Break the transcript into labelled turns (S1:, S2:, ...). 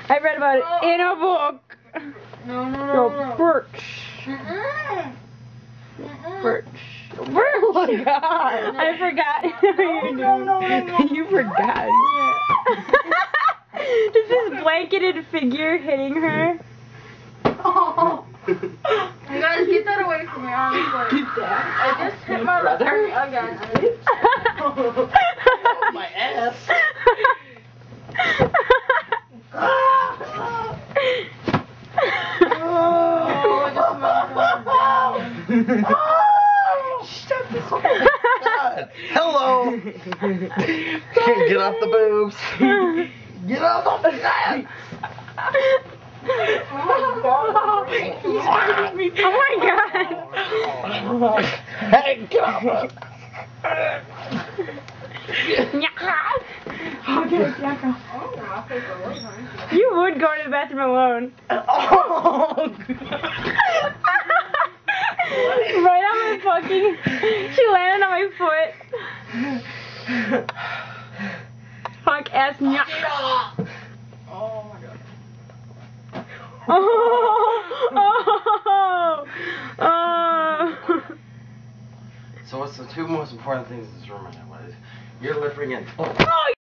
S1: I read about it in a book.
S2: No.
S1: Birch. Birch. Oh my God. I forgot.
S2: No.
S1: You forgot. Just this blanketed figure hitting her.
S2: Oh. You guys, get that away from me, honestly.
S1: Get that.
S2: I just hit my brother again.
S3: Oh, my ass. Shut this God. Hello. Get off the boobs. Get off the God.
S1: Oh my God.
S3: Hey, get off.
S1: You would go to the bathroom alone. Right on my fucking... She landed on my foot. Fuck ass.
S2: Oh my God.
S3: So what's the two most important things in this room right now? You're lip ringing.